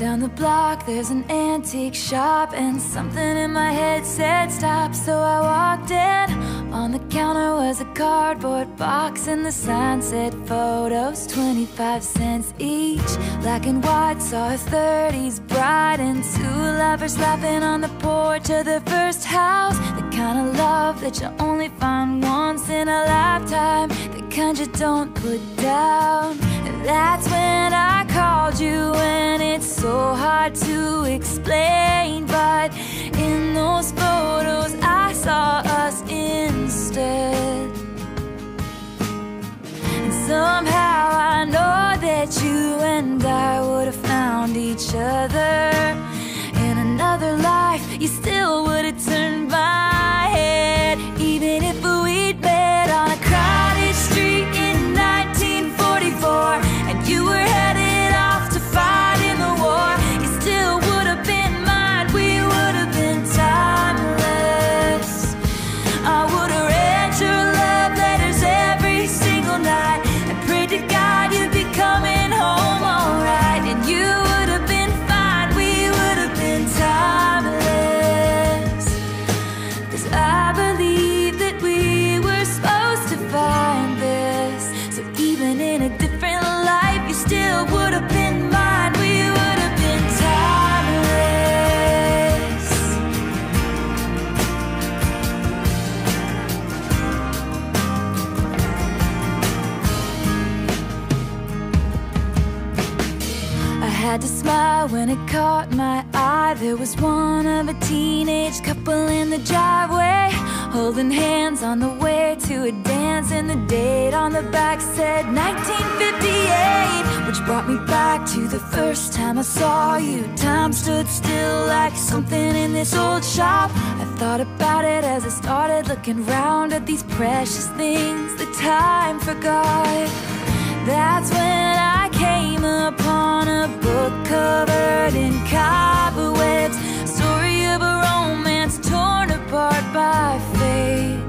Down the block there's an antique shop, and something in my head said stop. So I walked in. On the counter was a cardboard box, and the sign said photos, 25 cents each. Black and white, saw a 30s bride and two lovers laughing on the porch of their first house. The kind of love that you only find once in a lifetime, the kind you don't put down. And that's when I called you, and it's so hard to explain, but in those photos I saw us instead. And somehow I know that you and I would have found each other. In another life you still would have turned my head, even if we'd met on a crowded street in 1944, and you were headed off to fight in the war. You still would have been mine, we would have been timeless. I would have read your love letters every single night and prayed to God you'd be coming home alright. And you would have been fine, we would have been timeless. 'Cause I believe that we were supposed to find this. So even in a different life you still would have been mine, we would have been timeless. I had to smile when it caught my eye. There was one of a teenage couple in the driveway, holding hands on the way to a dance, and the date on the back said 1958, which brought me back to the first time I saw you. Time stood still like something in this old shop. I thought about it as I started looking round at these precious things that time forgot. That's when I came upon a book covered in cobwebs, story of a romance torn apart by fate.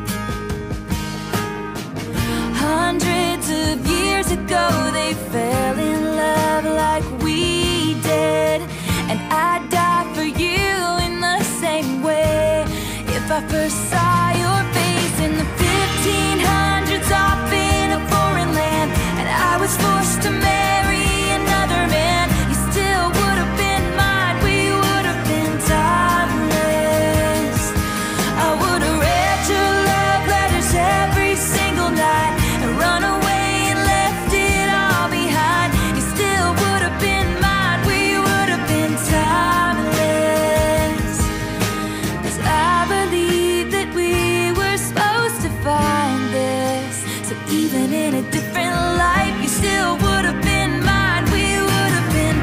Hundreds of years ago they fell in love like we did, and I'd die for you in the same way. If I first saw your face in the 1500s off in a foreign land, and I was forced to marry another man, you still would have been mine, we would have been timeless. I would have read your love letters every single night and run away and left it all behind. You still would have been mine, we would have been timeless. 'Cause I believe that we were supposed to find this. So even in a different life you still would have been mine, we would have been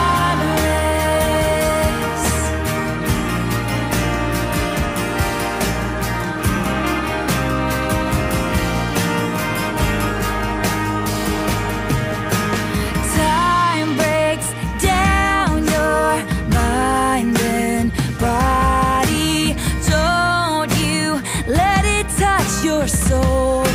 timeless. Time breaks down your mind and body. Don't you let it touch your soul.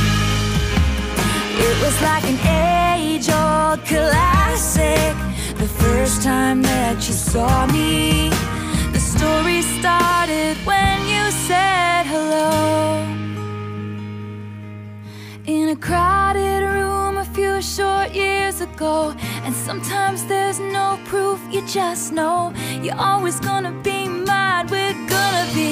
It was like an age-old classic the first time that you saw me. The story started when you said hello. In a crowded room a few short years ago, and sometimes there's no proof, you just know you're always gonna be mine, we're gonna be.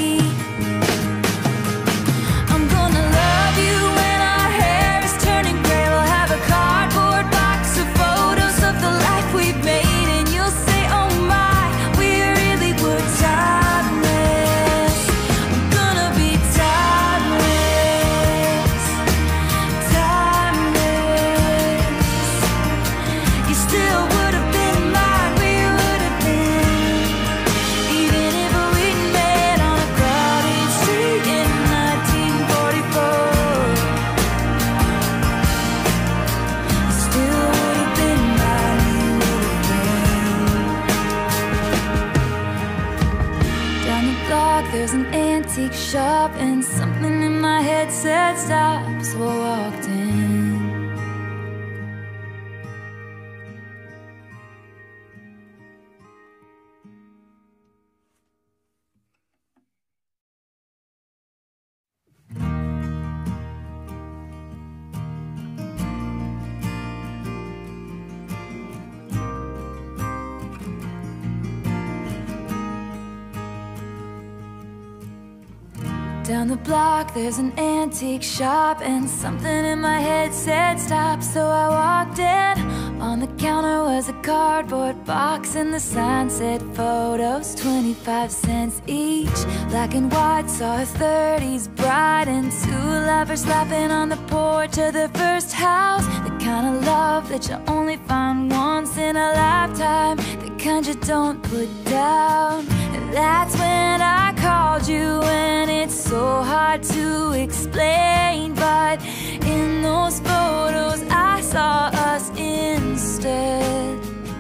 I'm gonna love you when our hair is turning gray. We'll have a cardboard box of photos of the life we've made, and you'll say, oh my, we really were timeless. I'm gonna be timeless, timeless. You still would have been mine, we would have been, even if we'd met on a crowded street in 1944. You still would have been mine, we would have been. Down the block there's an antique shop, and something in my head said stop. So I walked in. Down the block there's an antique shop, and something in my head said stop, so I walked in. On the counter was a cardboard box, and the sign said photos, 25 cents each. Black and white, saw a 30s bride and two lovers laughing on the porch of their first house. The kind of love that you only find once in a lifetime, the kind you don't put down. And that's when I called you, and it's so hard to explain, but in those photos I saw us instead.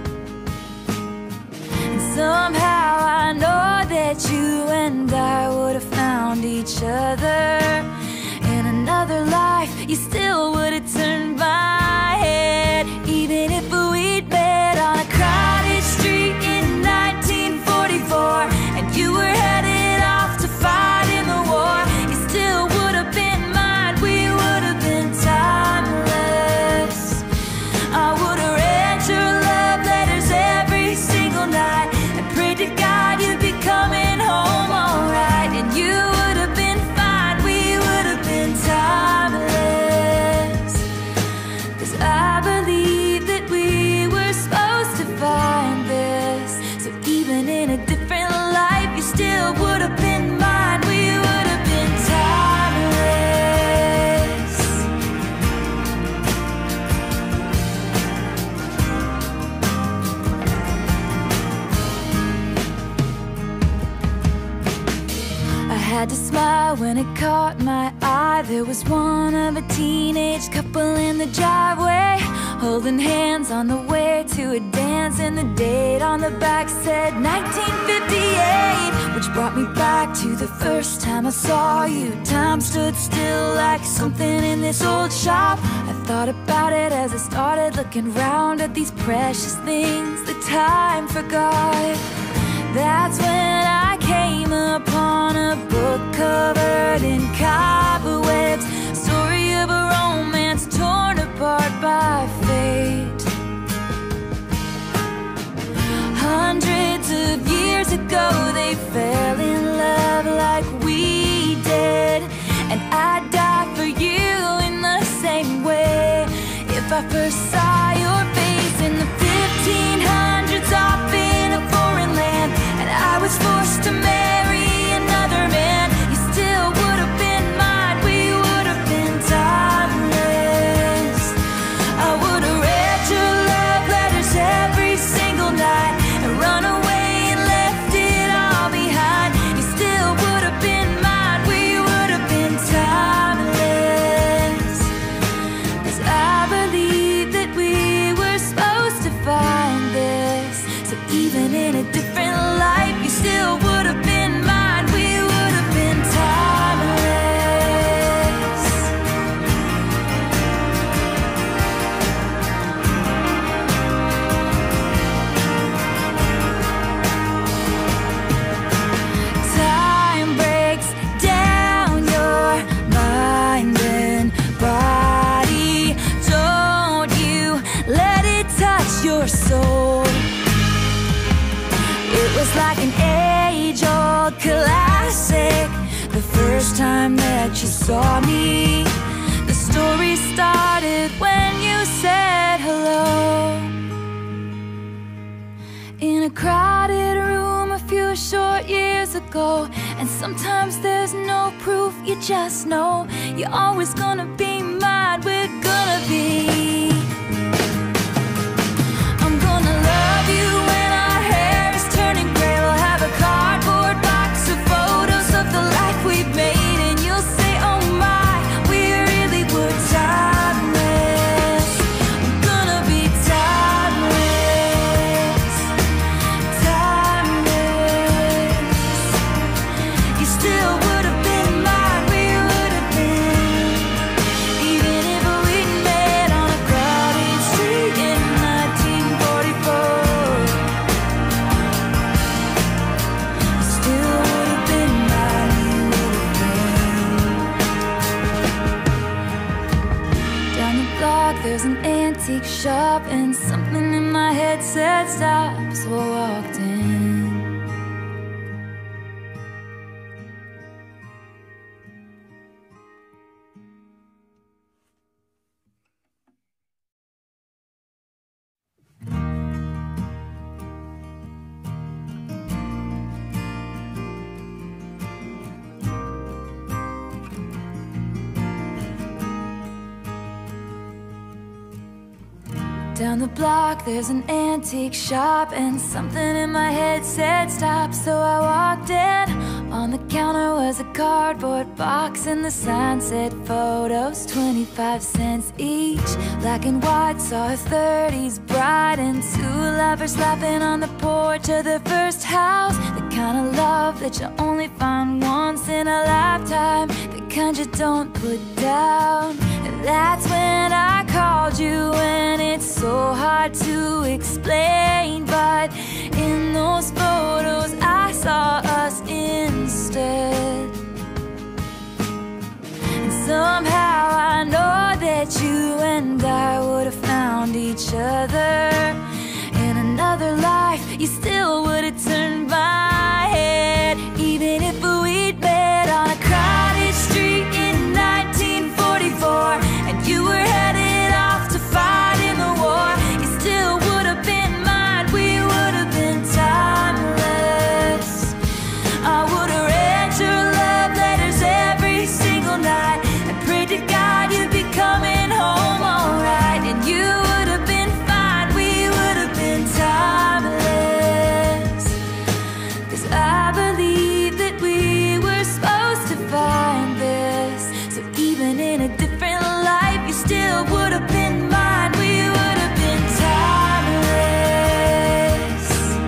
And somehow I know that you and I would have found each other. In another life you still would have turned my head, even if we'd met on a crowded street in 1944, and you were headed off to fight in the war. You still would have been mine, we would have been timeless. I would have read your love letters every single night and prayed to God you'd be coming home alright. And you would have been fine, we would have been timeless. 'Cause I believe that we were supposed to find this. So even in a different life you still would have been mine, we would have been timeless. I had to smile when it caught my eye. There was one of a teenage couple in the driveway, holding hands on the way to a dance, and the date on the back said 1958, which brought me back to the first time I saw you. Time stood still like something in this old shop. I thought about it as I started looking round at these precious things that time forgot. That's when I came upon a book covered in cobwebs, story of a romance torn apart by fate. Hundreds of years ago they fell in love like we did, and I'd die for you in the same way. If I first saw your face in the 1500s off in a foreign land, and I was forced to marry another man, you still would have been mine, we would have been timeless. I would have read your love letters every single night and run away and left it all behind. You still would have been mine, we would have been timeless. 'Cause I believe that we were supposed to find this. So even in a different life you still would have been mine, we would have been timeless. Time breaks down your mind and body. Don't you let it touch your soul. It was like an age-old classic the first time that you saw me. The story started when you said hello. In a crowded room a few short years ago, and sometimes there's no proof, you just know you're always gonna be mine, we're gonna be. I'm gonna love you when our hair is turning gray. We'll have a cardboard box of photos of the life we've made, and you'll say, oh my, we really were timeless. We're gonna be timeless, timeless. You still would have been mine, we would have been, even if we'd met on a crowded street in 1944. You still would have been mine, you would have been. Down the block there's an antique shop, and something in my head said stop, so I walked in. Down the block there's an antique shop, and something in my head said stop, so I walked in. On the counter was a cardboard box, and the sign said photos, 25 cents each. Black and white, saw a 30s bride and two lovers laughing on the porch of their first house. The kind of love that you only find once in a lifetime, the kind you don't put down. And that's when I called you, and it's so hard to explain, but in those photos I saw us instead. And somehow I know that you and I would have found each other. In another life you still would have turned my head, even if we'd met on a crowded street in 1944, and you were headed off to fight in the war. You still would have been mine, we would have been timeless. I would have read your love letters every single night and prayed to God you'd be coming home alright. And you would have been fine, we would have been timeless. 'Cause I believe that we were supposed to find this. So even in a different life you still would have been mine, we would have been timeless.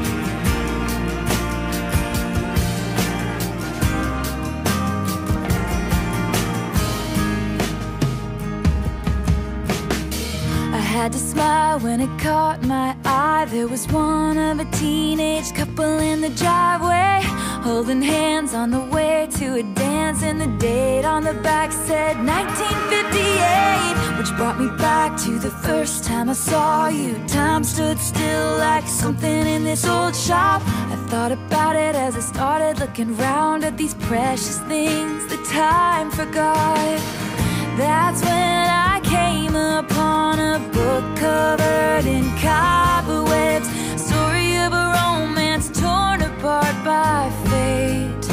I had to smile when it caught my eye. There was one of a teenage couple in the driveway, holding hands on the way to a dance, and the date on the back said 1958, which brought me back to the first time I saw you. Time stood still like something in this old shop. I thought about it as I started looking round at these precious things that time forgot. That's when I came upon a book covered in cobwebs, story of a romance torn apart by fate.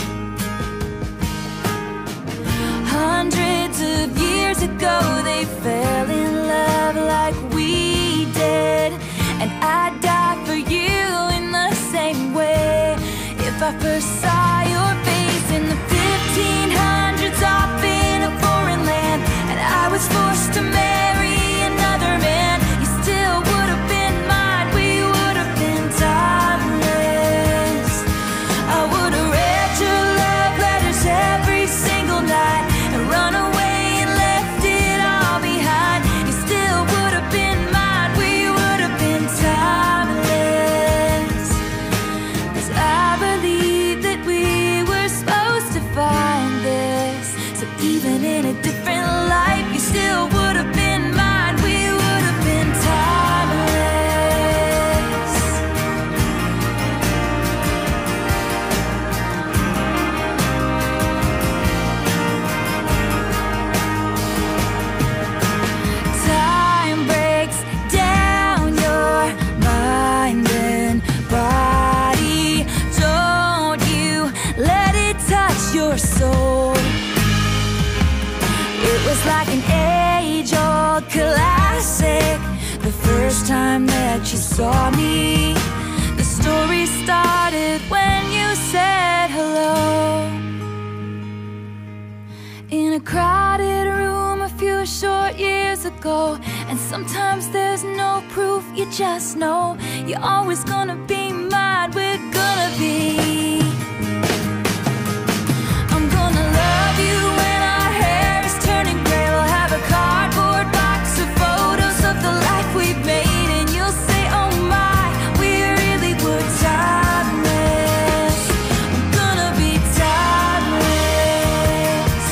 Hundreds of years ago they fell in love like we did, and I'd die for you in the same way. If I first saw your face in the 1500s off in a foreign land, and I was forced to marry another man, you still would have been mine, we would have been timeless. I would have read your love letters every single night and run away and left it all behind. You still would have been mine, we would have been timeless. 'Cause I believe that we were supposed to find this. So even in a different life you still would have been mine, we would have been timeless. Time breaks down your mind and body. Don't you let it touch your soul. It was like an age-old classic the first time that you saw me. The story started when you said hello. In a crowded room a few short years ago, and sometimes there's no proof, you just know you're always gonna be mine, we're gonna be. I'm gonna love you when our hair is turning gray. We'll have a cardboard box of photos of the life we've made, and you'll say, oh my, we really were timeless. I'm gonna be timeless,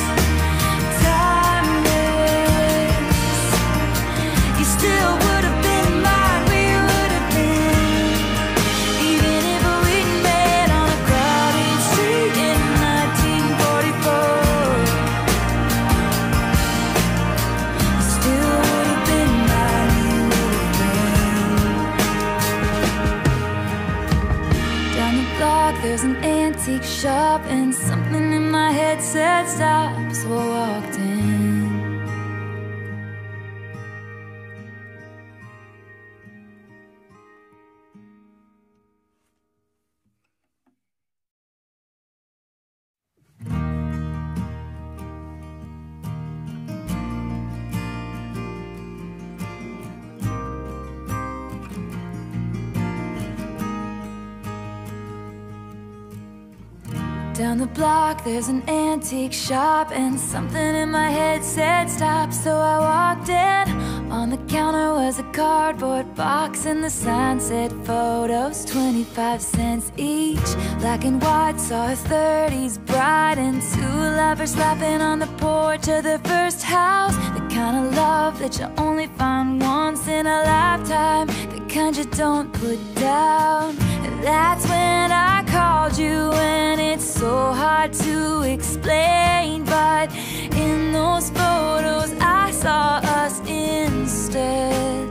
timeless. You still would have been mine, we would have been, even if we'd met on a crowded street in 1944. You still would have been mine, you would have been. Down the block there's an antique shop, and something in my head said stop, so I walked in. Down the block there's an antique shop, and something in my head said stop, so I walked in. On the counter was a cardboard box, and the sign said photos, 25 cents each. Black and white, saw a 30s bride and two lovers laughing on the porch of their first house. The kind of love that you only find once in a lifetime, the kind you don't put down. And that's when I called you, and it's so hard to explain, but in those photos I saw us instead.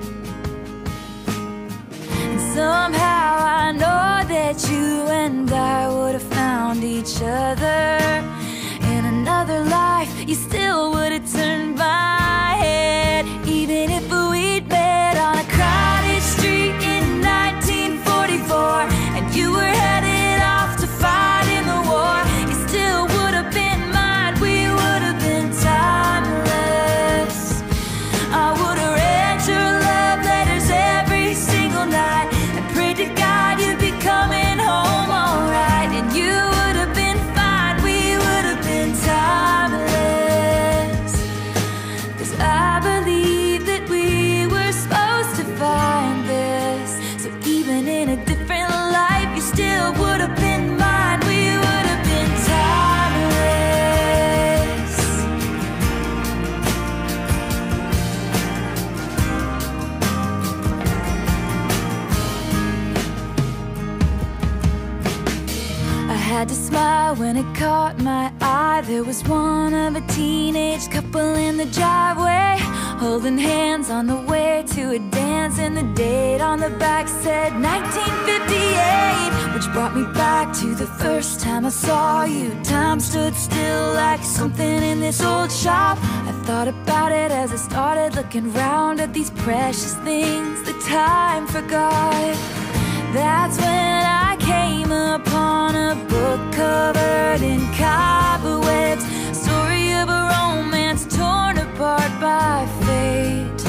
And somehow I know that you and I would have found each other. In another life you still would have turned my head, even if we'd met on a crowded street in 1944, and you were headed off to fight in the war. You still would have been mine, we would have been timeless. I would have read your love letters every single night and prayed to God you'd be coming home alright. And you would have been fine, we would have been timeless. 'Cause I believe that we were supposed to find this. So even in a different life you still would have been mine, we would have been timeless. I had to smile when it caught my eye. There was one of a teenage couple in the driveway, holding hands on the way to a dance, and the date on the back said 1958, which brought me back to the first time I saw you. Time stood still like something in this old shop. I thought about it as I started looking round at these precious things that time forgot. That's when I came upon a book covered in cobwebs, story of a romance torn apart by fate.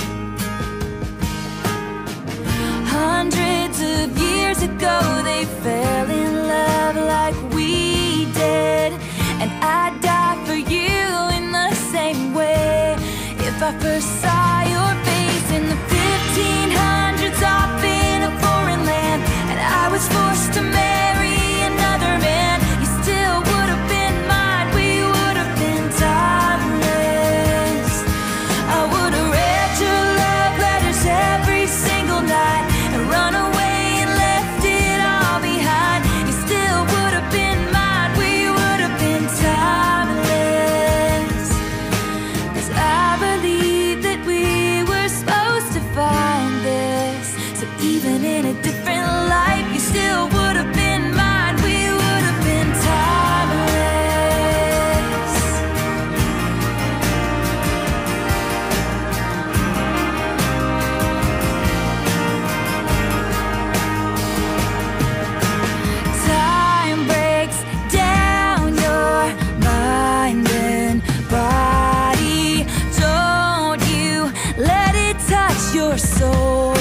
Hundreds of years ago they fell in love like we did, and I'd die for you in the same way. If I first saw your face in the 1500s off in a foreign land, and I was forced to marry another man, you still would have been mine, we would have been timeless. I would have read your love letters every single night and run away and left it all behind. You still would have been mine, we would have been timeless. 'Cause I believe that we were supposed to find this. So even in a different life you still would have been mine, we would have been timeless. Time breaks down your mind and body. Don't you let it touch your soul.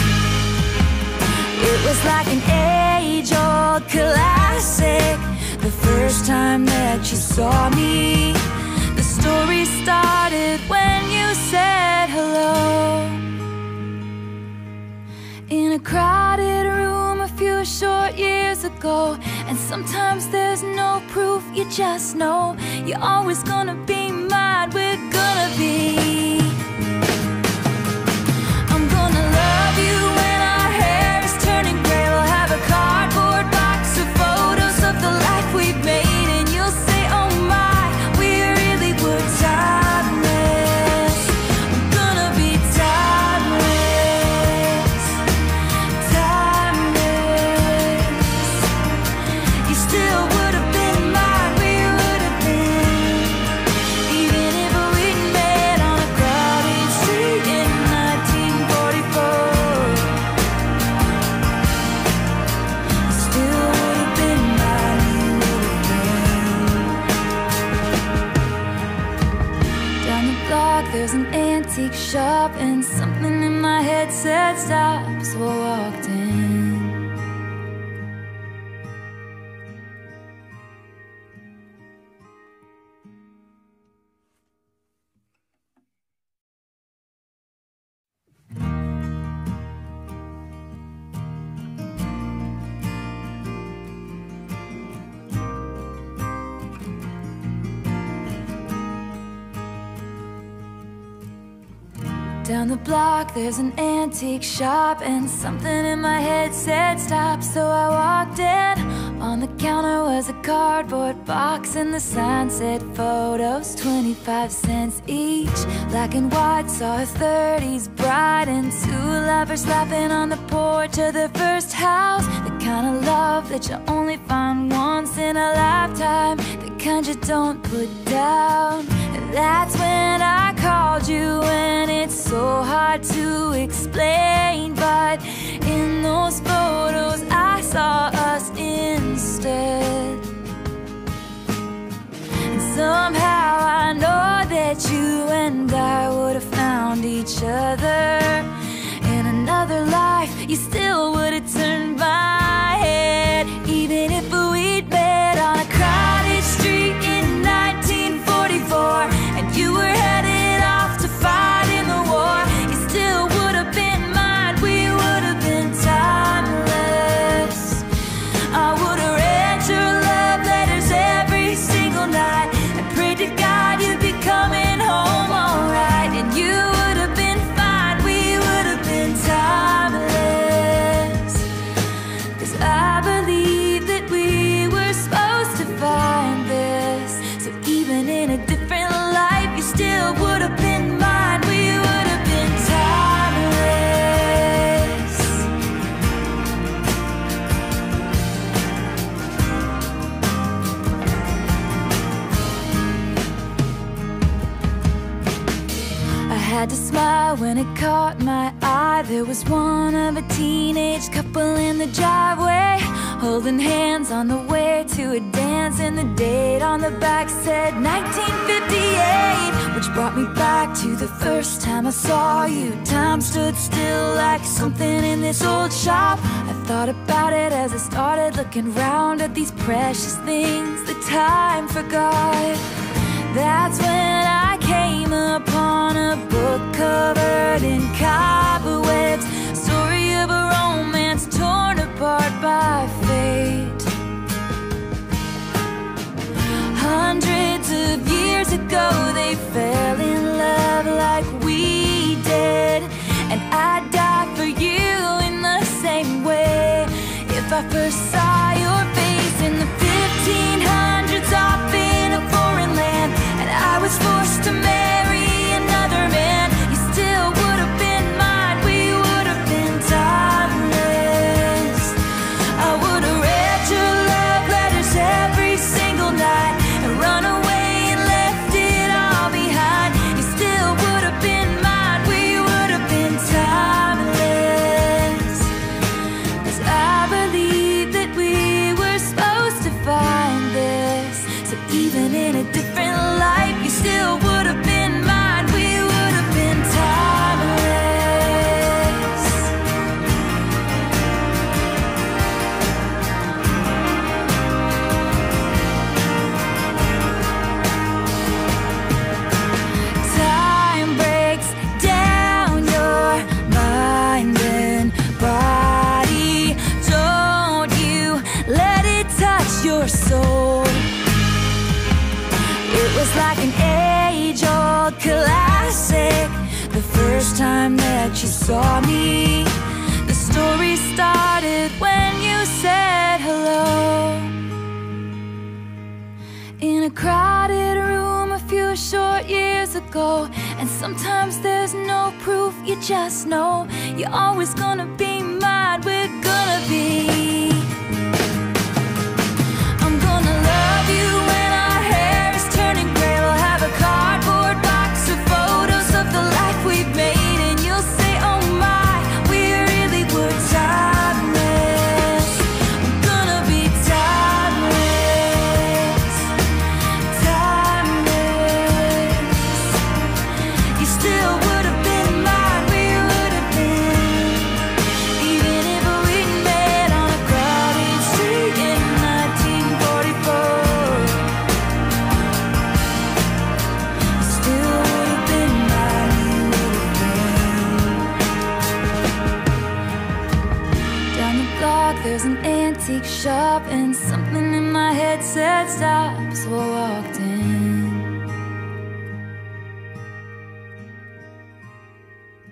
It was like an age-old classic, the first time that you saw me. The story started when you said hello. In a crowded room a few short years ago, and sometimes there's no proof, you just know you're always gonna be mine, we're gonna be. I'm gonna love you when our hair is turning gray. We'll have a cardboard box of photos of the life we've made, and you'll say, oh my, we really were timeless. We're gonna be timeless, timeless. You still would have been mine, we would have been, even if we'd met on a crowded street in 1944. You still would have been mine, you would have been. Down the block there's an antique shop, and something in my head said stop, so I walked in. Down the block there's an antique shop, and something in my head said stop, so I walked in. On the counter was a cardboard box, and the sign said photos, 25 cents each. Black and white, saw a 30s bride and two lovers laughing on the porch of their first house. The kind of love that you only find once in a lifetime, the kind you don't put down. And that's when I called you, and it's so hard to explain, but in those photos I saw us instead. And somehow I know that you and I would have found each other. In another life you still would have turned my head, even if we'd met on a crowded street in 1944, and you were headed off to fight in the war. You still would have been mine, we would have been timeless. I would have read your love letters every single night and prayed to God you'd be coming home alright. And you would have been fine, we would have been timeless. 'Cause I believe that we were supposed to find this. So even in a different life you still would have been mine, we would have been timeless. I had to smile when it caught my eye. There was one of a teenage couple in the driveway, holding hands on the way to a dance, and the date on the back said 1958, which brought me back to the first time I saw you. Time stood still like something in this old shop. I thought about it as I started looking round at these precious things that time forgot. That's when I came upon a book covered in cobwebs, story of a romance torn apart by fate. Hundreds of years ago they fell in love like we did, and I'd die for you in the same way if I first saw your face in the 1500s off in a foreign land, and I was forced to marry another man. You still would have been mine, we would have been timeless. I would have read your love letters every single night and run away and left it all behind. You still would have been mine, we would have been timeless. 'Cause I believe that we were supposed to find this. So even in a different life you still would have been mine, we would have been timeless. Time breaks down your mind and body. Don't you let it touch your soul. It was like an age-old classic the first time that you saw me. The story started when you said hello in a crowded room a few short years ago. And sometimes there's no proof, you just know you're always gonna be mine, we're gonna be. I'm gonna love you when our hair is turning gray. We'll have a cardboard box of photos of the life we've made, and you'll say, oh my, we really were timeless. I'm gonna be timeless, timeless. You still would have been mine, we would have been, even if we'd met on a crowded street in 1944. You still would have been mine, we would have been. Down the block there's an antique shop, and something in my head said stop, so I walked in.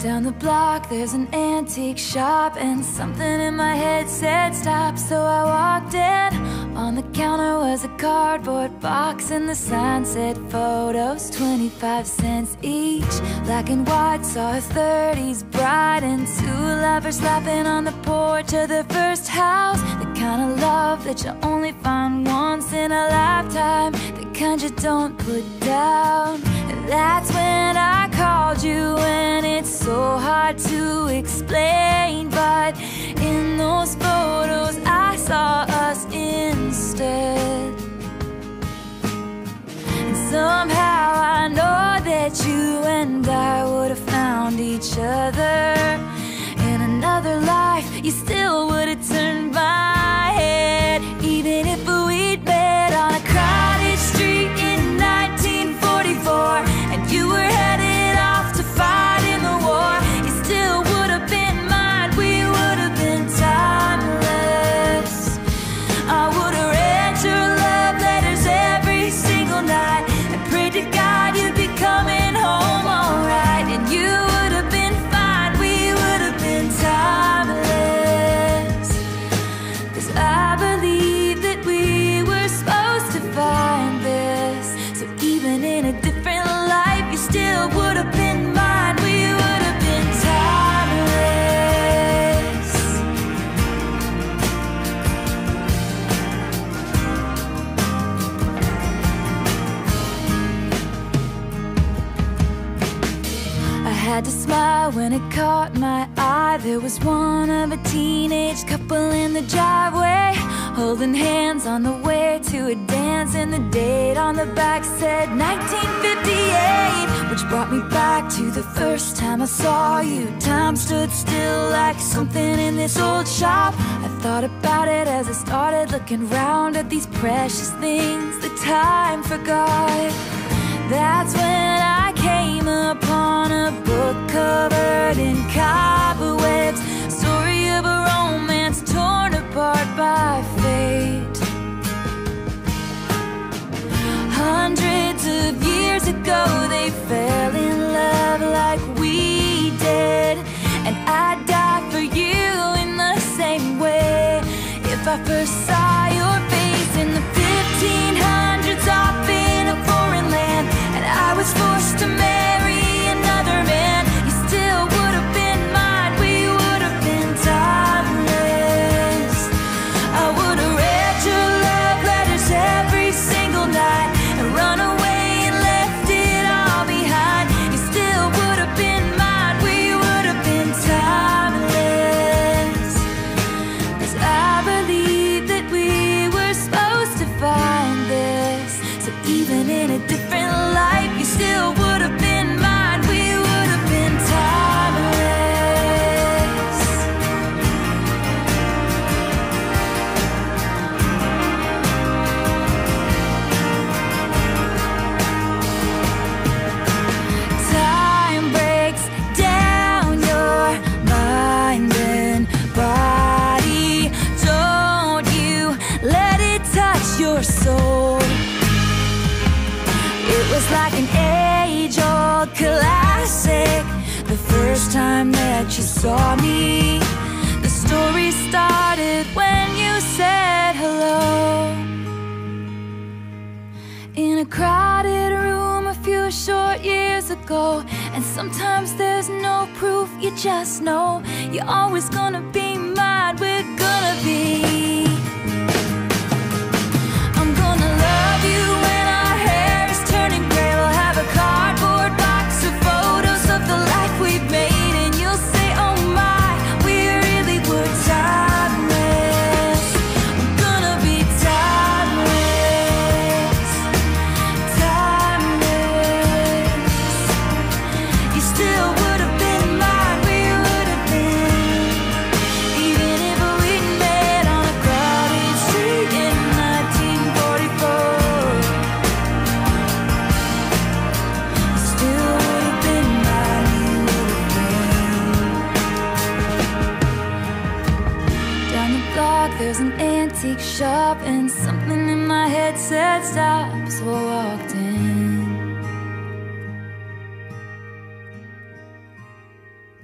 Down the block there's an antique shop, and something in my head said stop, so I walked in. On the counter was a cardboard box, and the sign said photos, 25 cents each. Black and white, saw a 30s bride and two lovers laughing on the porch of their first house. The kind of love that you only find once in a lifetime, the kind you don't put down. And that's when I called you, and it's so hard to explain, but in those photos I saw us instead. And somehow I know that you and I would have found each other. In another life you still would have turned my head, even if we'd met on a crowded street in 1944, and you were headed off to fight in the war. You still would have been mine, we would have been timeless. I would have read your love letters every single night and prayed to God you'd be coming home alright. And you would have been fine, we would have been timeless. 'Cause I believe that we were supposed to find this. So even in a different life you still would have been mine, we would have been timeless. I had to smile when it caught my eye. There was one of a teenage couple in the driveway, holding hands on the way to a dance, and the date on the back said 1958, which brought me back to the first time I saw you. Time stood still like something in this old shop. I thought about it as I started looking round at these precious things that time forgot. That's when I came upon a book covered in cobwebs, story of a romance torn apart by fate. Hundreds of years ago they fell in love like we did, and I'd die for you in the same way if I first saw your face in the 1500s off in a foreign land, and I was forced to marry another man. You still would have been mine, we would have been timeless. I would have read your love letters every single night and run away and left it all behind. You still would have been mine, we would have been timeless. 'Cause I believe that we were supposed to find this. So even in a different life you still would have been mine, we would have been timeless. Time breaks down your mind and body. Don't you let it touch your soul. It was like an age-old classic the first time that you saw me. The story started when you said hello. In a crowded room a few short years ago, and sometimes there's no proof, you just know you're always gonna be mine, we're gonna be. I'm gonna love you when our hair is turning gray. We'll have a cardboard box of photos of the life we've made, and you'll say, oh my, we really were timeless. We're gonna be timeless, timeless. You still would have been mine, we would have been, even if we'd met on a crowded street in 1944. You still would have been mine, you would have been. Down the block there's an antique shop, and something in my head said stop, so I walked in.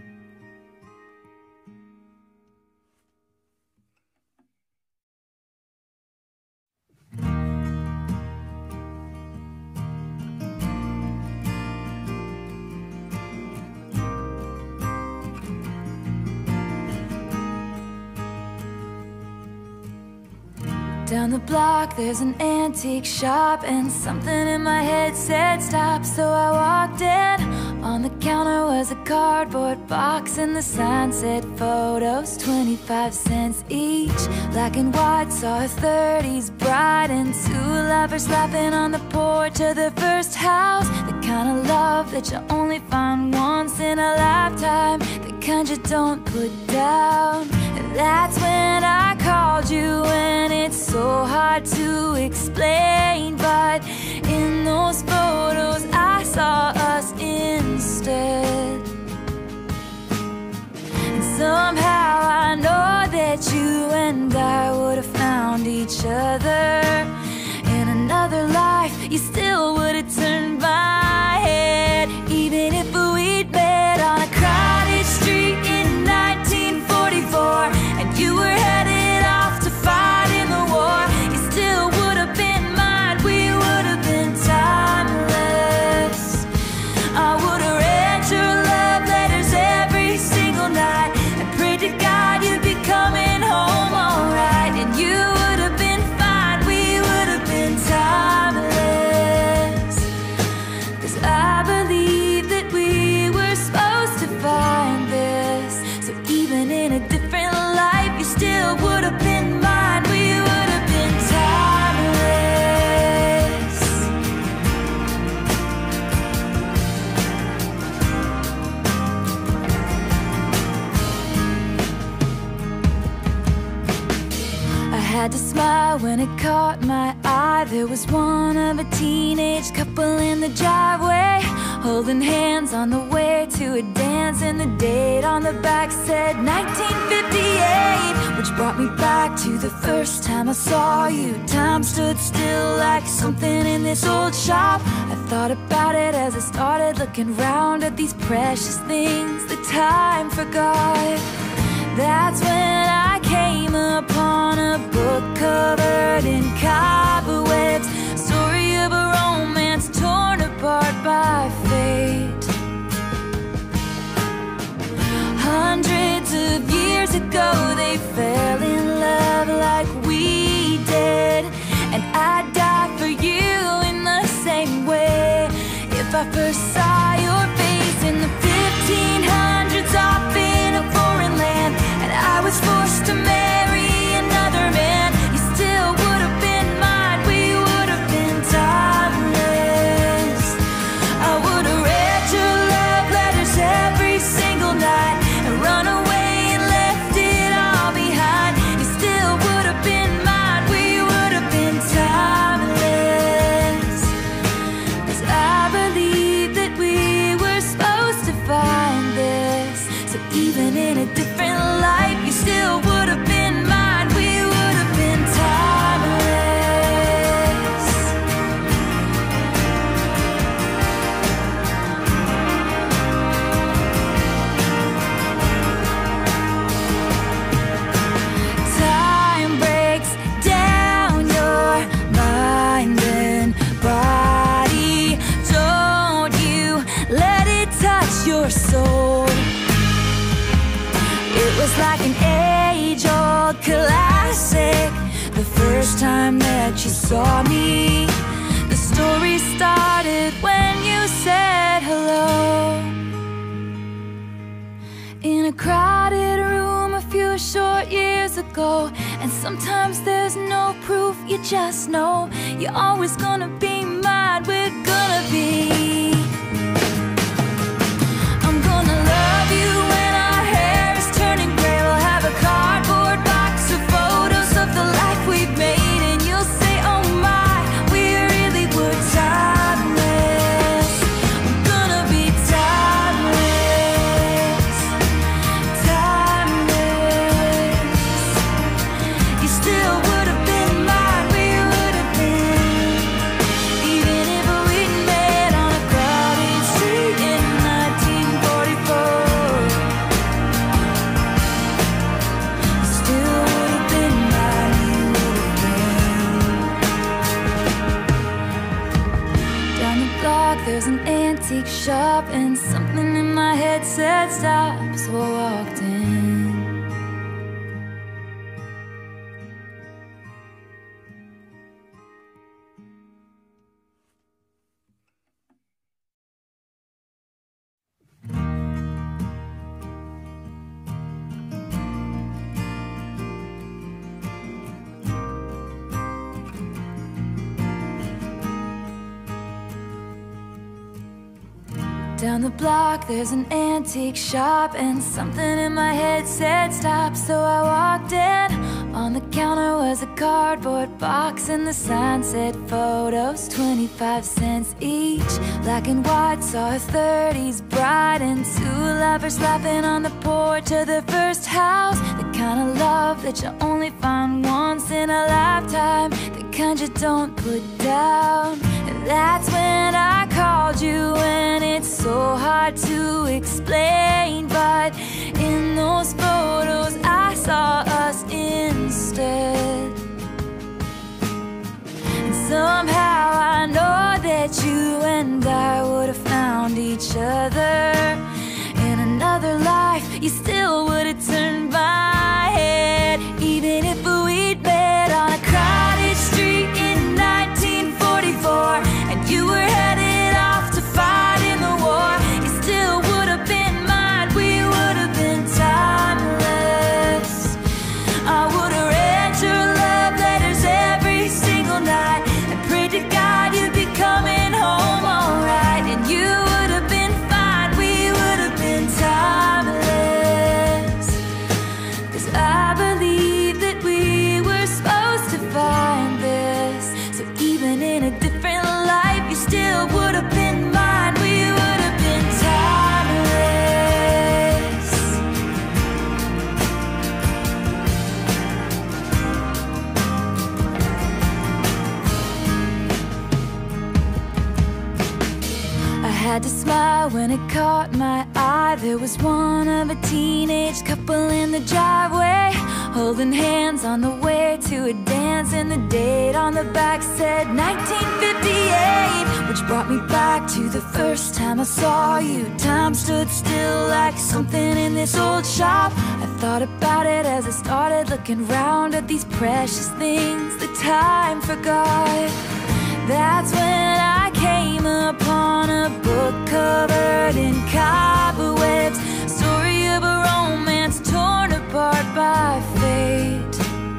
Down the block there's an antique shop, and something in my head said stop, so I walked in. On the counter was a cardboard box, and the sign said photos, 25 cents each. Black and white, saw a 30s bride and two lovers laughing on the porch of their first house. The kind of love that you only find once in a lifetime, the kind you don't put down. And that's when I called you, and it's so hard to explain, but in those photos I saw us instead. And somehow I know that you and I would have found each other. In another life you still would have turned my head, even if we'd met on a crowded street in 1944, and you were headed off to fight in the war. You still would have been mine, we would have been timeless. I would have read your love letters every single night and prayed to God you'd be coming home alright. And you would have been fine, we would have been timeless. 'Cause I believe that we were supposed to find this. So even in a different life you still would have been mine, we would have been timeless. I had to smile when it caught my eye. There was one of a teenage couple in the driveway, holding hands on the way to a dance, and the date on the back said 1958, which brought me back to the first time I saw you. Time stood still like something in this old shop. I thought about it as I started looking round at these precious things that time forgot. That's when I came upon a book covered in cobwebs, story of a romance torn apart by fate. Hundreds of years ago they fell in love like we did, and I'd die for you in the same way. If I first saw your face in the 1500s off in a foreign land, and I was forced to marry another man, you still would have been mine, we would have been timeless. I would have read your love letters every single night and run away and left it all behind. You still would have been mine, we would have been timeless. 'Cause I believe that we were supposed to find this. So even in a different life you still would have been mine, we would have been timeless. Time breaks down your mind and body. Don't you let it touch your soul. It was like an age-old classic, the first time that you saw me. The story started when you said hello. In a crowded room a few short years ago, and sometimes there's no proof, you just know you're always gonna be mine, we're gonna be. I'm gonna love you when our hair is turning gray. We'll have a cardboard box of photos of the life we've made, and you'll say, oh my, we really were timeless. We're gonna be timeless, timeless. You still would have been mine, we would have been, even if we'd met on a crowded street in 1944. You still would have been mine, you would have been. Down the block there's an antique shop, and something in my head said stop, so I walked in. Down the block there's an antique shop, and something in my head said stop, so I walked in. On the counter was a cardboard box, and the sign said photos, 25 cents each. Black and white, saw a 30s bride and two lovers laughing on the porch of their first house. The kind of love that you only find once in a lifetime, the kind you don't put down. And that's when I called you, and it's so hard to explain, but in those photos I saw us instead. And somehow I know that you and I would have found each other. In another life you still would have turned my head, even if we'd met on a crowded street in 1944, and you were headed off to fight in the war. You still would have been mine, we would have been timeless. I would have read your love letters every single night and prayed to God you'd be coming home alright. And you would have been fine, we would have been timeless. 'Cause I believe that we were supposed to find this. So even in a different life you still would have been mine, we would have been timeless. I had to smile when it caught my eye. There was one of a teenage couple in the driveway, holding hands on the way to a dance, and the date on the back said 1958, which brought me back to the first time I saw you. Time stood still like something in this old shop. I thought about it as I started looking round at these precious things that time forgot. That's when I came upon a book covered in cobwebs, story of a romance torn apart by fate.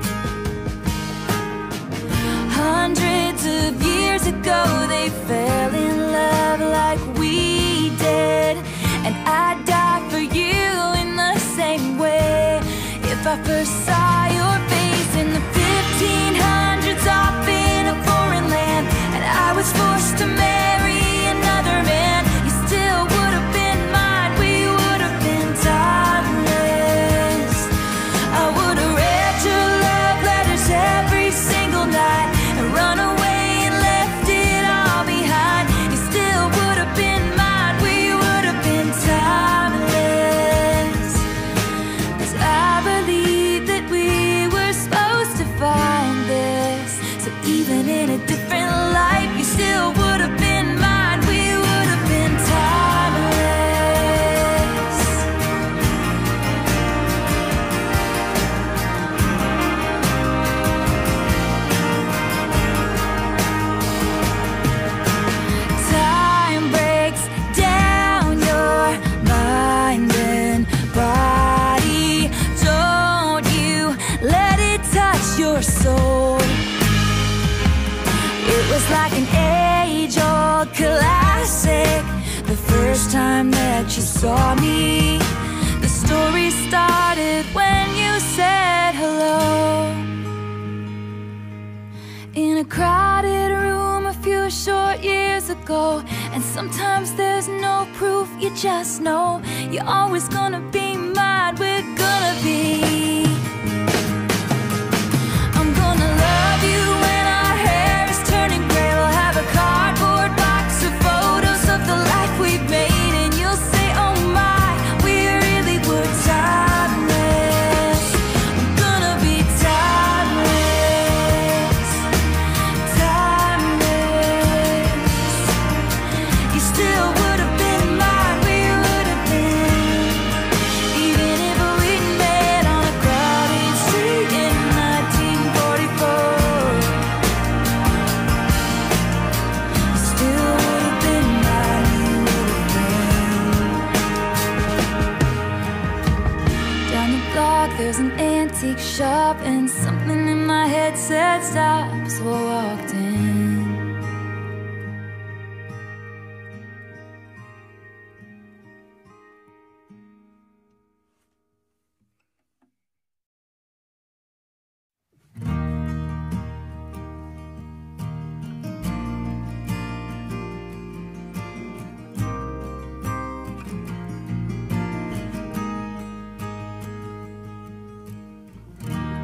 Hundreds of years ago they fell in love like we did, and I'd die for you in the same way if I first saw your face in the 1500s off in a foreign land, and I was forced to marry another man. You still would have been mine, we would have been timeless. I would have read your love letters every single night and run away and left it all behind. You still would have been mine, we would have been timeless. 'Cause I believe that we were supposed to find this. So even in a different life you still would have been mine, we would have been timeless. Time breaks down your mind and body. Don't you let it touch your soul. It was like an age-old classic the first time that you saw me. The story started when you said hello. In a crowded room a few short years ago, and sometimes there's no proof, you just know you're always gonna be mine, we're gonna be. I'm gonna love you when our hair is turning gray. We'll have a cardboard box of photos of the life we've made, and you'll say, oh my, we really were timeless. We're gonna be timeless, timeless. You still would have been mine, we would have been, even if we'd met on a crowded street in 1944. You still would have been mine, you would have been. Down the block there's an antique shop, and something in my head said stop, so I walked in.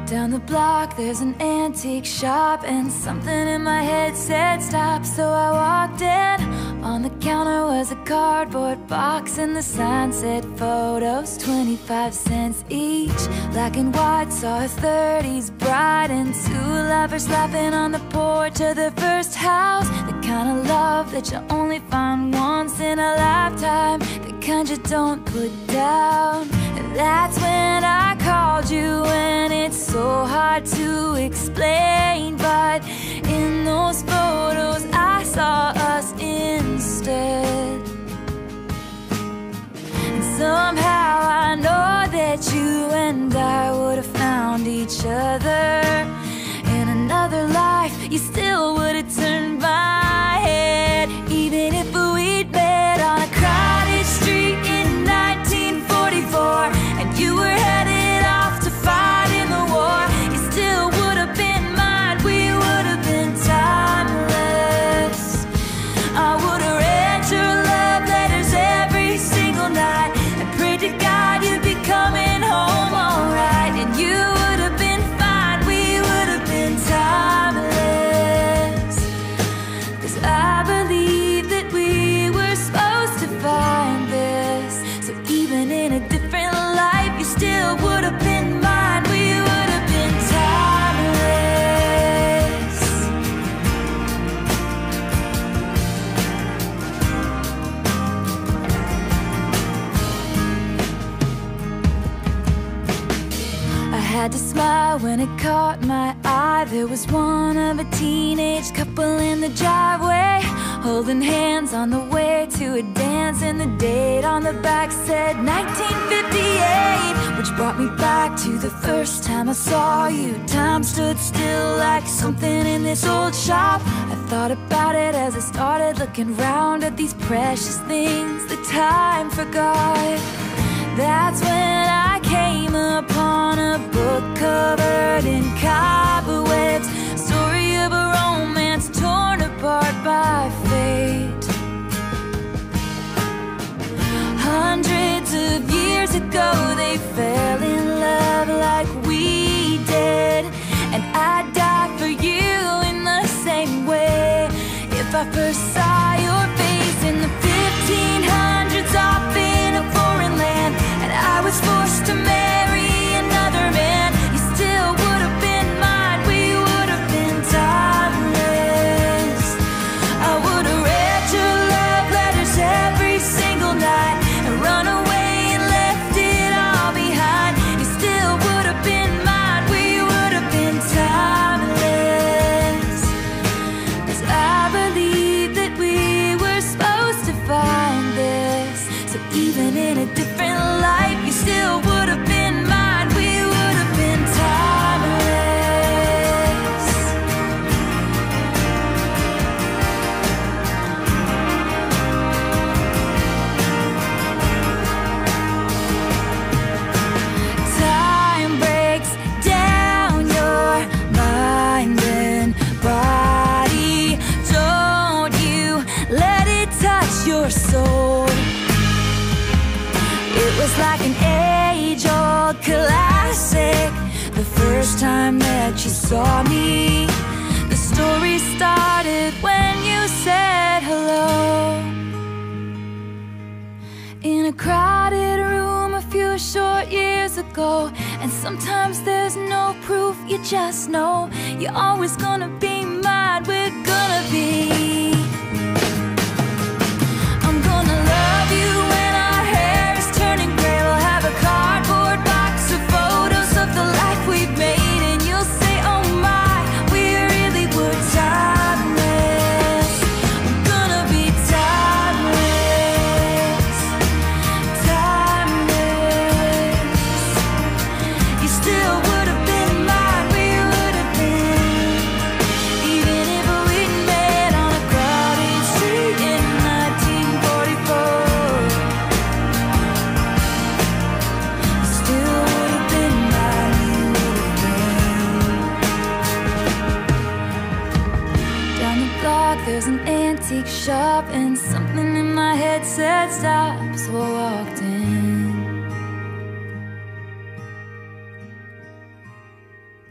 Down the block there's an antique shop, and something in my head said stop. So I walked in. On the counter was a cardboard box, and the sign said photos, 25 cents each. Black and white, saw a 30s bride and two lovers laughing on the porch of their first house. The kind of love that you only find once in a lifetime, the kind you don't put down. And that's when I called you, and it's so hard to explain, but in those photos I saw us instead. And somehow I know that you and I would have found each other. In another life you still would have turned my head, even if we'd met on a crowded street in 1944, and you were headed off to fight in the war. You still would have been mine, we would have been timeless. I would have read your love letters every single night and prayed to God you'd be coming home alright. And you would have been fine, we would have been timeless. 'Cause I believe that we were supposed to find this. So even in a different life you still would have been mine, we would have been timeless. I had to smile when it caught my eye. There was one of a teenage couple in the driveway, holding hands on the way to a dance, and the date on the back said 1958, which brought me back to the first time I saw you. Time stood still like something in this old shop. I thought about it as I started looking round at these precious things that time forgot. That's when I came upon a book covered in cobwebs, story of a romance torn apart by fate. Hundreds of years ago they fell in love like we did, and I'd die for you in the same way. If I first saw your face in the 1500s off in a foreign land, and I was forced to marry another man, you still would have been mine, we would have been timeless. I would have read your love letters every single night and run away and left it all behind. You still would have been mine, we would have been timeless. 'Cause I believe that we were supposed to find this. So even in a different life you still would have been mine, we would have been timeless. Time breaks down your mind and body. Don't you let it touch your soul. It was like an age-old classic the first time that you saw me. The story started when you said hello. In a crowded room a few short years ago, and sometimes there's no proof, you just know you're always gonna be mine, we're gonna be. I'm gonna love you when our hair is turning gray. We'll have a cardboard box of photos of the life we've made, and you'll say, oh my, we really were timeless. We're gonna be timeless, timeless. You still would have been mine, we would have been, even if we'd met on a crowded street in 1944. You still would have been mine, you would have been. Down the block there's an antique shop, and something in my head said stop, so I walked in.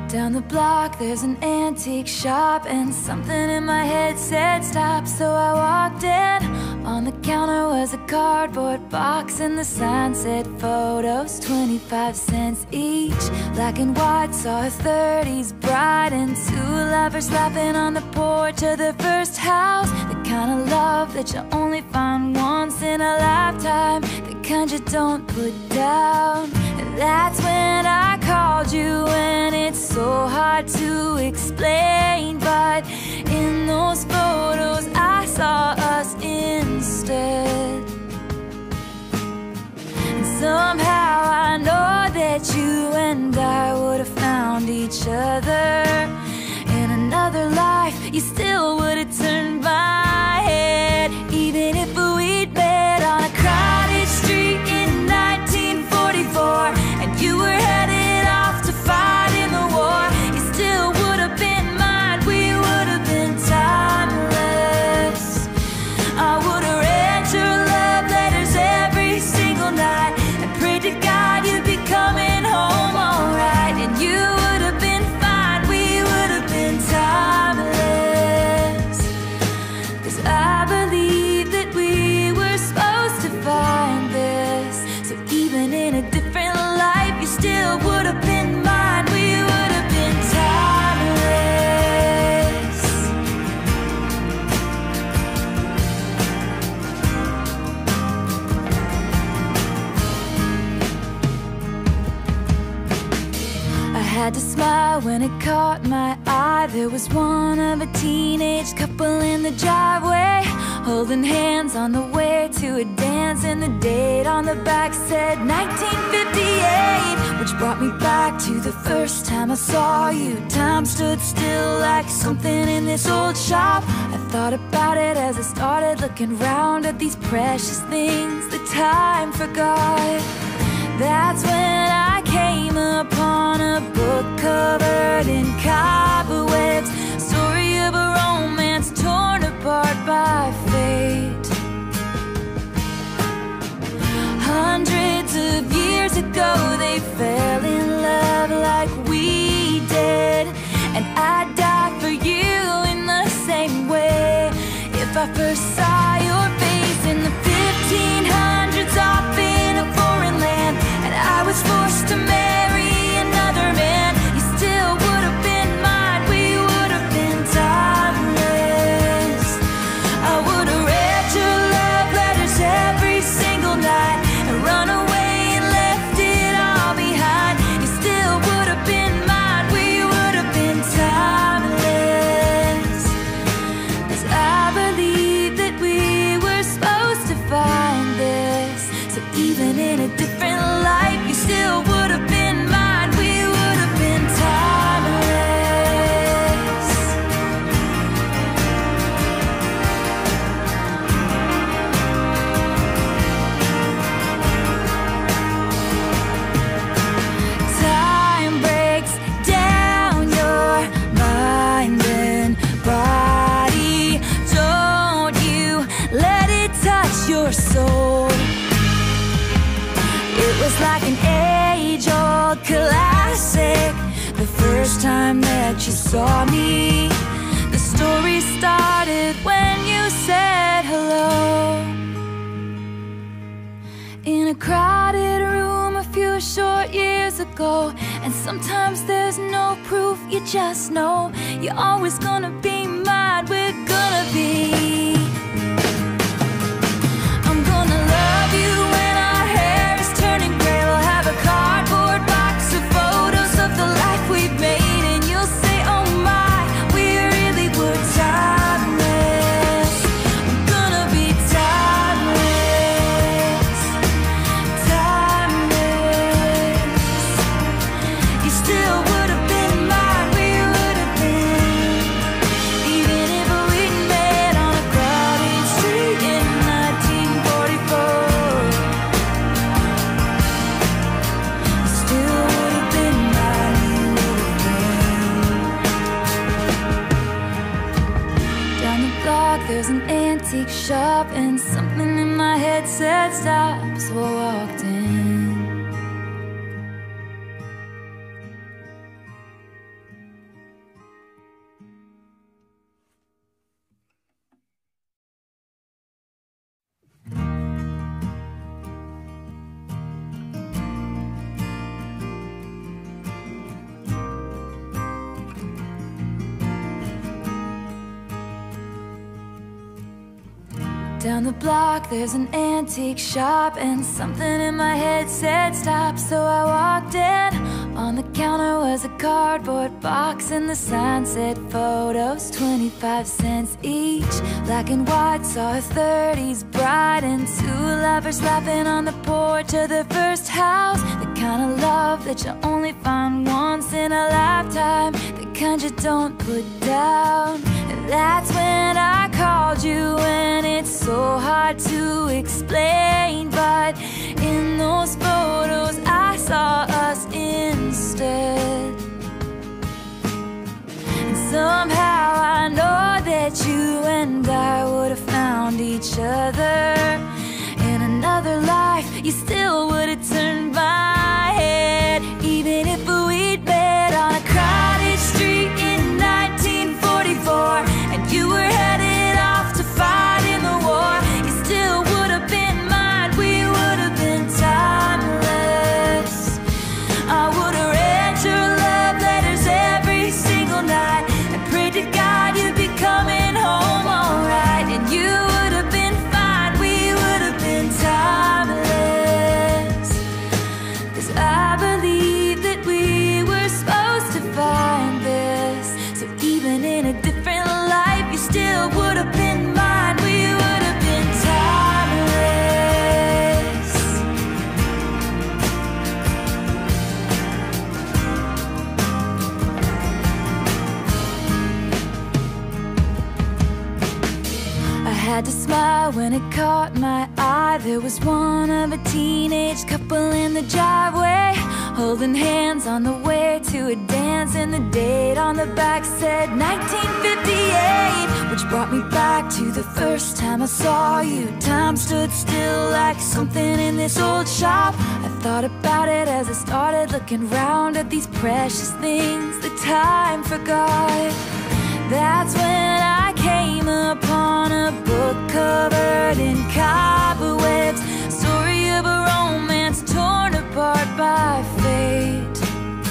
Down the block there's an antique shop, and something in my head said stop. So I walked in. On the counter was a cardboard box, and the sign said photos, 25 cents each. Black and white, saw a 30s bride and two lovers laughing on the porch of their first house. The kind of love that you only find once in a lifetime, the kind you don't put down. And that's when I called you, and it's so hard to explain, but in those photos I saw us instead. And somehow I know that you and I would have found each other. In another life you still would have turned my head, even if we'd met on a crowded street in 1944, and you were headed off to fight in the war. You still would have been mine, we would have been timeless. I would have read your love letters every single night and prayed to God you'd be coming home alright. And you would have been fine, we would have been timeless. 'Cause I believe that we were supposed to find this. So even in a different life you still would have been mine, we would have been timeless. I had to smile when it caught my eye. There was one of a teenage couple in the driveway, holding hands on the way to a dance, and the date on the back said 1958, which brought me back to the first time I saw you. Time stood still like something in this old shop. I thought about it as I started looking round at these precious things that time forgot. That's when I came upon a book covered in cobwebs, story of a romance torn apart by fate. Hundreds of years ago they fell in love like we did, and I'd die for you in the same way. If I first saw your face in the 1500s off in a foreign land, and I was forced to marry another man, you still would have been mine, we would have been timeless. I would have read your love letters every single night and run away and left it all behind. You still would have been mine, we would have been timeless. 'Cause I believe that we were supposed to find this. So even in a different life you still would have been mine, we would have been timeless. Time breaks down your mind and body. Don't you let it touch your soul. It was like an age-old classic, the first time that you saw me. The story started when you said hello. In a crowded room a few short years ago, and sometimes there's no proof, you just know you're always gonna be mine, we're gonna be. I'm gonna love you when our hair is turning gray. We'll have a cardboard box of photos of the life we've made, and you'll say, oh my, we really were timeless. I'm gonna be timeless, timeless. You still would have been mine, we would have been, even if we'd met on a crowded street in 1944. You still would have been mine, you would have been. Down the block there's an antique shop, and something in my head said stop, so I walked in. Down the block there's an antique shop, and something in my head said stop. So I walked in. On the counter was a cardboard box, and the sign said photos, 25 cents each. Black and white, saw a 30s bride and two lovers laughing on the porch of their first house. The kind of love that you only find once in a lifetime, the kind you don't put down. And that's when I called you, and it's so hard to explain, but in those photos I saw us instead. And somehow I know that you and I would have found each other. In another life you still would have turned my head, even if we'd met on a crowded street in 1944, and you were headed off to fight in the war. You still would have been mine, we would have been timeless. I would have read your love letters every single night and prayed to God you'd be coming home alright. And you would have been fine, we would have been timeless. 'Cause I believe that we were supposed to find this. So even in a different life you still would have been mine, we would have been timeless. I had to smile when it caught my eye. There was one of a teenage couple in the driveway, holding hands on the way to a dance, and the date on the back said 1958, which brought me back to the first time I saw you. Time stood still like something in this old shop. I thought about it as I started looking round at these precious things that time forgot. That's when I came upon a book covered in cobwebs, story of a romance torn apart by fate.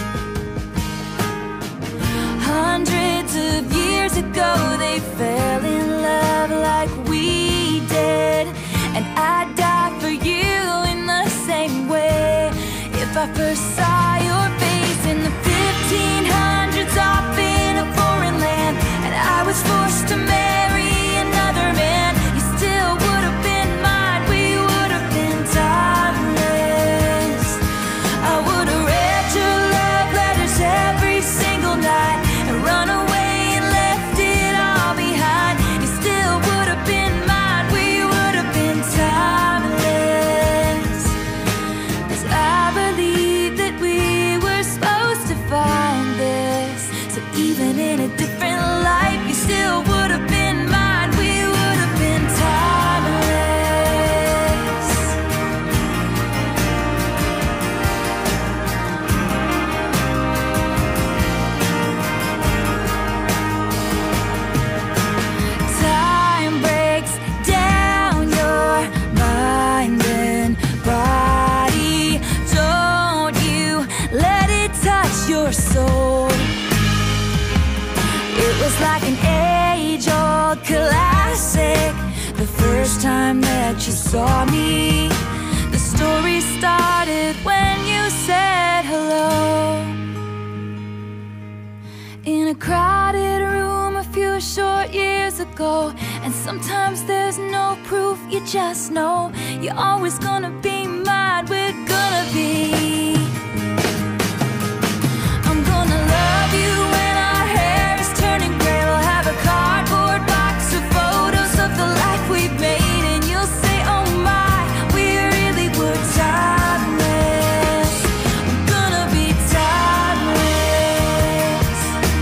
Hundreds of years ago they fell in love like we did, and I'd die for you in the same way. If I first saw your face in the 1500s off in a foreign land, and I was forced to marry another man, you still would have been mine, we would have been timeless. I would have read your love letters every single night and run away and left it all behind. You still would have been mine, we would have been timeless. 'Cause I believe that we were supposed to find this. So even in a different life you still would have been mine, we would have been timeless. Time breaks down your mind and body. Don't you let it touch your soul. It was like an age-old classic the first time that you saw me. The story started when you said hello. In a crowded room a few short years ago, and sometimes there's no proof, you just know you're always gonna be mine, we're gonna be. I'm gonna love you when our hair is turning gray. We'll have a cardboard box of photos of the life we've made, and you'll say, oh my, we really were timeless. We're gonna be timeless,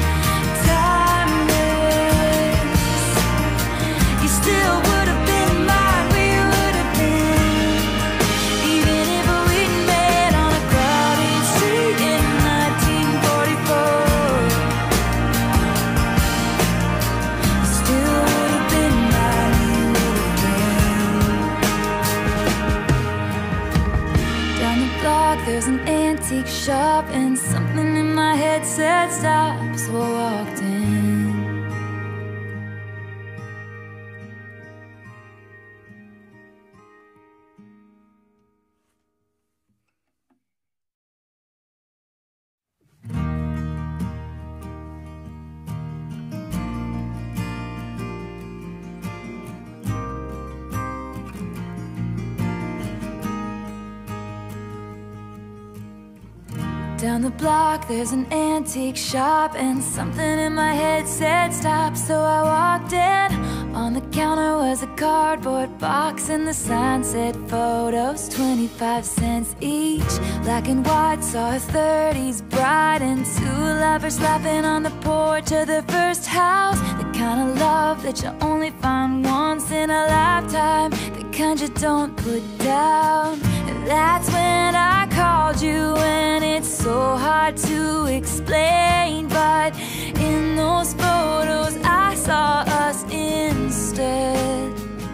timeless. You still would have been mine, we would have been, even if we'd met on a crowded street in 1944. You still would have been mine, you would have been. Down the block there's an antique shop, and something in my head said stop. So I walked in. Down the block there's an antique shop, and something in my head said stop. So I walked in. On the counter was a cardboard box, and the sign said photos, 25 cents each. Black and white, saw a 30s bride and two lovers laughing on the porch of their first house. The kind of love that you only find once in a lifetime, the kind you don't put down. And that's when I called you, and it's so hard to explain, but in those photos I saw us instead.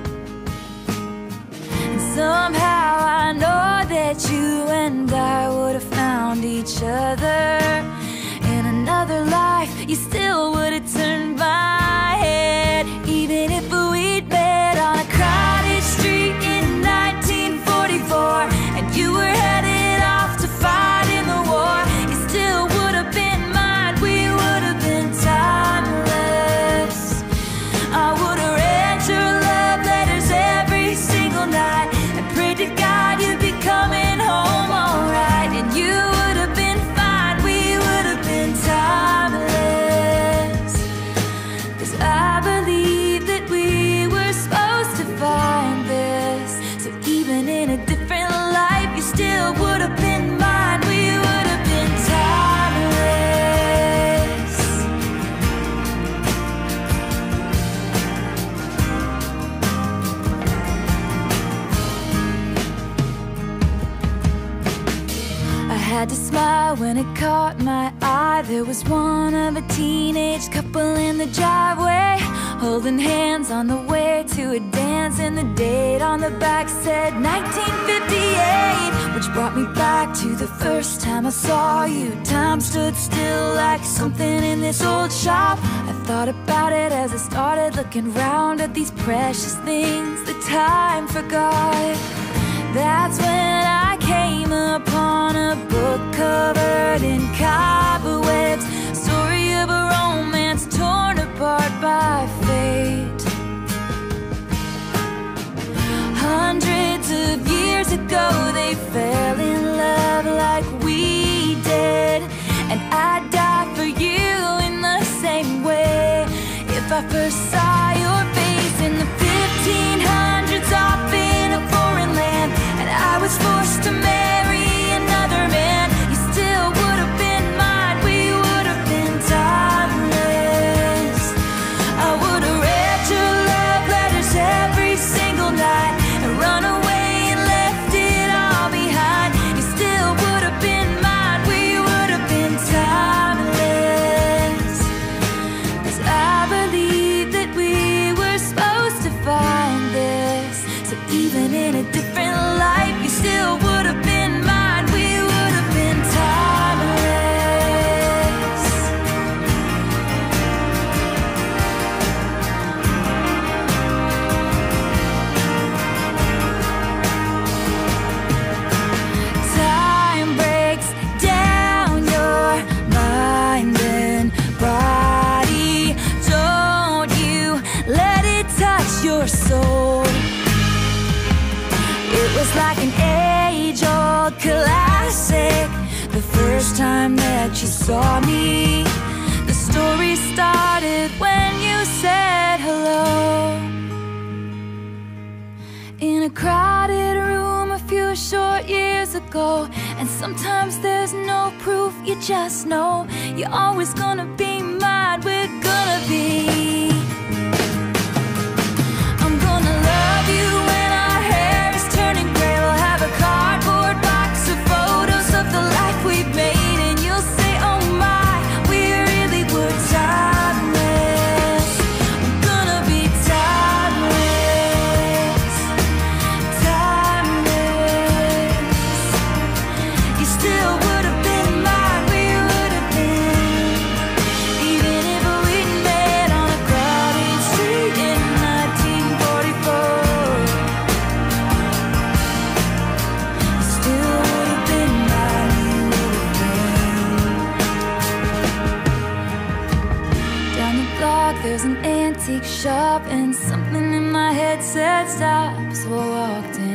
And somehow I know that you and I would have found each other. In another life you still would have turned my head, even if we'd met on a crowded street in 1944, and you were headed off to fight in the war. You still would have been mine, we would have been timeless. I would have read your love letters every single night and prayed to God you'd be coming home alright. And you would have been fine, we would have been timeless. 'Cause I believe that we were supposed to find this. So even in a different life you still would have been mine, we would have been timeless. I had to smile when it caught my eye. There was one of a teenage couple in the driveway, holding hands on the way to a dance, and the date on the back said 1958, which brought me back to the first time I saw you. Time stood still like something in this old shop. I thought about it as I started looking round at these precious things that time forgot. That's when I came upon a book covered in cobwebs, story of a romance torn apart by fate. Hundreds of years ago they fell in love like we did, and I'd die for you in the same way. If I first saw your face in the 1500s off in a foreign land, and I was forced to marry another man, you still would have been mine, we would have been timeless. I would have read your love letters every single night and run away and left it all behind. You still would have been mine, we would have been timeless. 'Cause I believe that we were supposed to find this. So even in a different life you still would have been mine, we would have been timeless. Time breaks down your mind and body. Don't you let it touch your soul. It was like an age-old classic the first time that you saw me. The story started when you said hello. In a crowded room a few short years ago, and sometimes there's no proof, you just know you're always gonna be mine, we're gonna be. I'm gonna love you when our hair is turning gray. We'll have a cardboard box of photos of the life we've made, and you'll say, oh my, we really were timeless. We're gonna be timeless, timeless. You still would have been mine, we would have been, even if we'd met on a crowded street in 1944. You still would have been mine, we would have been. Down the block there's an antique shop, and something in my head said stop. So I walked in.